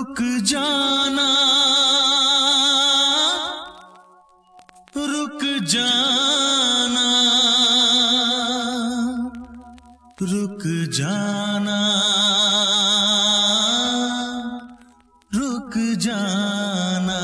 रुक जाना, रुक जाना, रुक जाना, रुक जाना।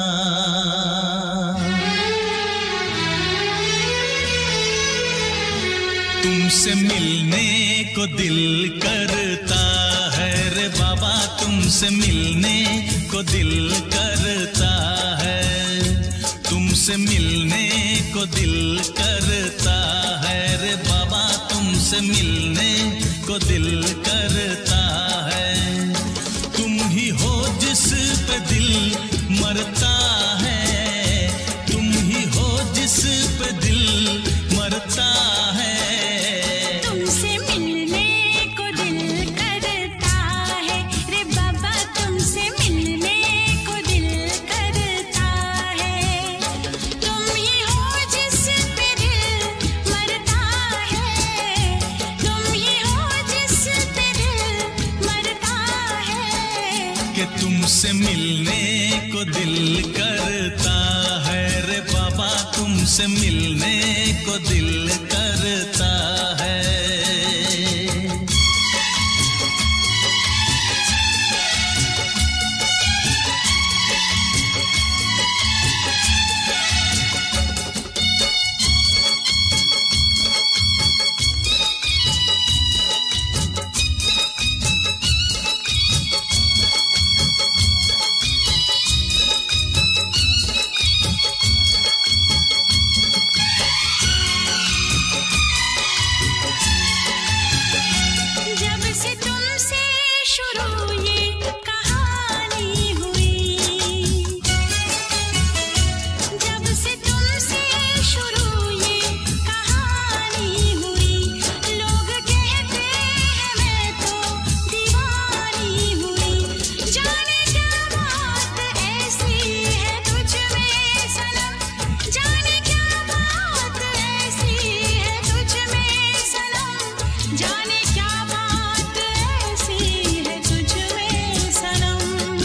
तुमसे मिलने को दिल करता है रे बाबा, तुमसे मिलने को दिल करता है, तुमसे मिलने को दिल करता है रे बाबा, तुमसे मिलने को दिल करता है। तुम ही हो जिस पे दिल मरता है, तुम ही हो जिस पे दिल मरता है। तुमसे मिलने को दिल करता है रे बाबा, तुमसे मिलने को दिल करता है। तुम ही हो जिस पे दिल मरता है, तुम ही हो जिस पे दिल मरता है। कि तुमसे मिलने को दिल करता है रे बाबा, तुमसे मिलने को दिल करता है। जब से तुमसे शुरू ये कहानी हुई, जब से तुमसे शुरू ये कहानी हुई, लोग कहते हैं मैं तो दीवानी हुई। जाने क्या बात ऐसी है तुझ में सनम, जाने क्या बात ऐसी है तुझ में सनम, जाने क्या बात ऐसी है तुझ में सनम।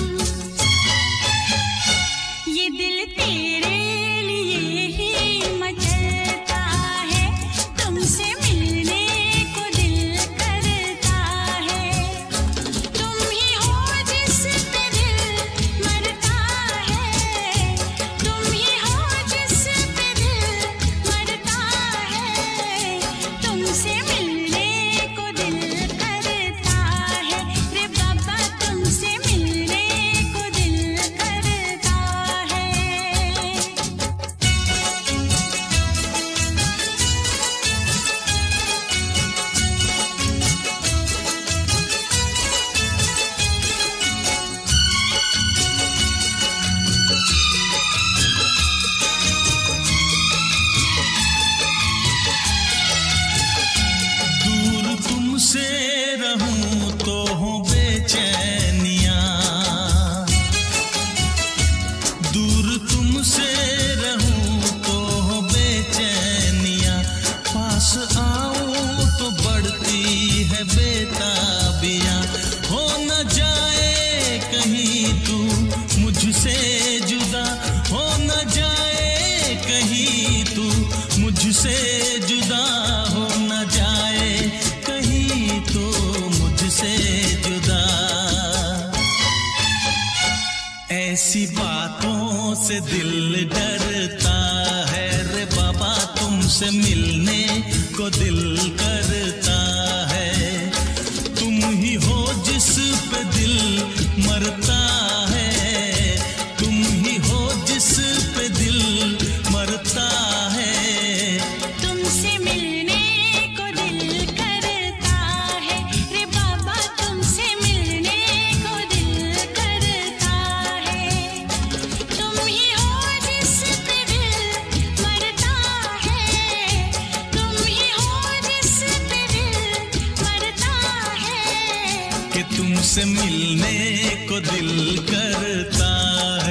ये दिल तेरे लिए ही मचलता है, तुमसे मिलने को दिल करता है। तुम ही हो जिस पे दिल मरता है, तुम ही हो जिस पे दिल मरता है। तुमसे मिलने को दिल करता है रे बाबा, तुमसे मिलने को दिल करता है। दूर तुमसे रहूं तो हो बेचैनियां, दूर तुमसे रहूं तो हो बेचैनियां, पास आऊं तो बढ़ती है बेताबियां। हो न जाए कहीं तू मुझसे जुदा, हो न जाए कहीं तू मुझसे जुदा, हो न जाए कहीं तो मुझसे जुदा। ऐसी बातों से दिल डरता है रे बाबा, तुमसे मिलने को दिल करता है। तुम ही हो जिस पे दिल मरता है, तुम ही हो जिस पे दिल मरता है। तुमसे मिलने को दिल करता है रे बाबा, तुमसे मिलने को दिल करता है। तुम ही हो जिस पे दिल मरता है, तुम ही हो जिस पे दिल मरता है। कि तुमसे मिलने को दिल करता